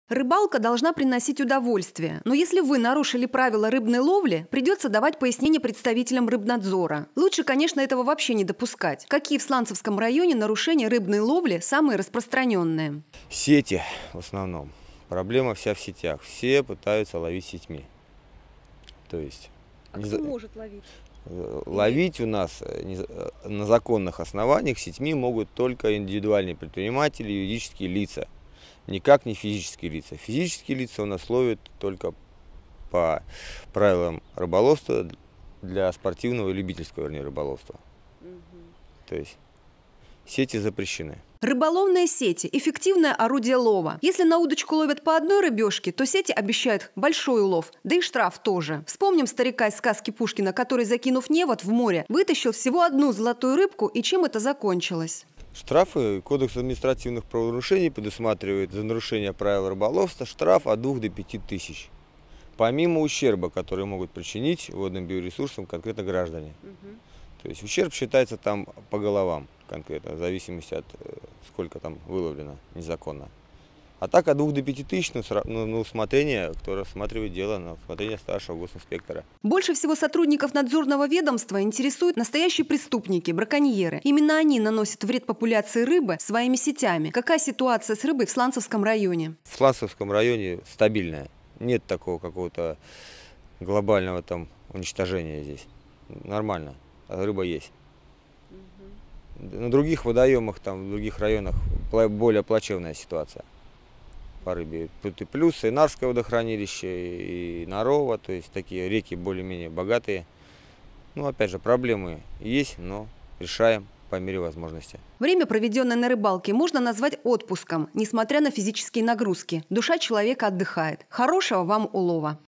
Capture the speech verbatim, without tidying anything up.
Рыбалка должна приносить удовольствие, но если вы нарушили правила рыбной ловли, придется давать пояснение представителям рыбнадзора. Лучше, конечно, этого вообще не допускать. Какие в Сланцевском районе нарушения рыбной ловли самые распространенные? Сети в основном. Проблема вся в сетях. Все пытаются ловить сетьми. То есть... А кто может ловить? Ловить у нас на законных основаниях сетьми могут только индивидуальные предприниматели, юридические лица. Никак не физические лица. Физические лица у нас ловят только по правилам рыболовства для спортивного и любительского, вернее, рыболовства. Угу. То есть сети запрещены. Рыболовные сети – эффективное орудие лова. Если на удочку ловят по одной рыбешке, то сети обещают большой улов, да и штраф тоже. Вспомним старика из сказки Пушкина, который, закинув невод в море, вытащил всего одну золотую рыбку, и чем это закончилось? Штрафы. Кодекс административных правонарушений предусматривает за нарушение правил рыболовства штраф от двух до пяти тысяч. Помимо ущерба, который могут причинить водным биоресурсам конкретно граждане. Угу. То есть ущерб считается там по головам конкретно, в зависимости от сколько там выловлено незаконно. А так от двух до пяти тысяч на, на усмотрение, кто рассматривает дело, на усмотрение старшего госинспектора. Больше всего сотрудников надзорного ведомства интересуют настоящие преступники, браконьеры. Именно они наносят вред популяции рыбы своими сетями. Какая ситуация с рыбой в Сланцевском районе? В Сланцевском районе стабильная. Нет такого какого-то глобального там уничтожения здесь. Нормально. Рыба есть. Угу. На других водоемах, там, в других районах более плачевная ситуация по рыбе. Тут и плюс, и Нарское водохранилище, и Нарова, то есть такие реки более-менее богатые. Ну, опять же, проблемы есть, но решаем по мере возможности. Время, проведенное на рыбалке, можно назвать отпуском, несмотря на физические нагрузки. Душа человека отдыхает. Хорошего вам улова!